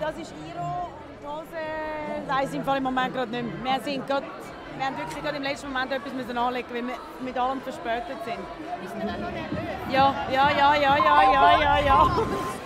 Das ist Iro und die Hose weiss ich im Moment gerade nicht mehr. Wir haben wirklich gerade im letzten Moment etwas anlegen, weil wir mit allem verspätet sind. Bist du dann noch nervös? Ja.